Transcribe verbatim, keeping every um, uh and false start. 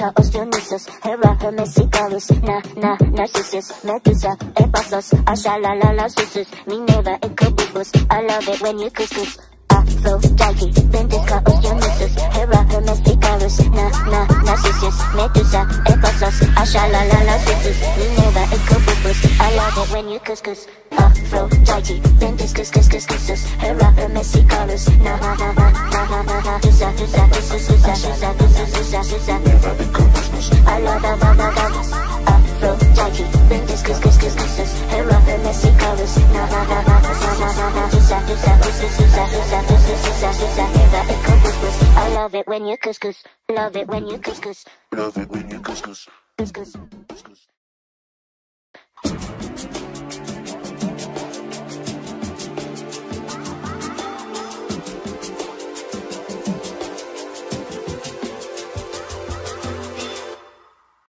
Chaos, Dionysus, Hera, Hermes, Icarus, Na, Na, Narcissus, Medusa, Ephasos, Ashalalala, Susus, Minerva, Ecobubus. I love it when you couscous. Aphrodite, Ventus, Chaos, Dionysus, Hera, Hermes, Icarus, Na, Na, Narcissus, Medusa, Ephasos, Ashalalala, Susus, Minerva, Ecobubus. I love it when you couscous. Aphrodite, Ventus, Cuscus, Cuscus, Hera, Hermes, Icarus, Na, Na, Na, Na, Na, Na, Na, Dusa, Dusa, Dusa, Dusa, Dusa, Dusa, Dusa, Dusa. I love that, that, that, that. Aphrodite, Ventus, Cuscus, Cuscus, Hera, Hermes, Icarus, Na, Na, Na, Na, Na, Na, Na, Na, Dusa, Dusa, Dusa, Dusa, Dusa, Dusa, Dusa, Dusa, Hera, Ecobubus. I love it when you couscous. Love it when you couscous. Love it when you couscous. Couscous. Couscous.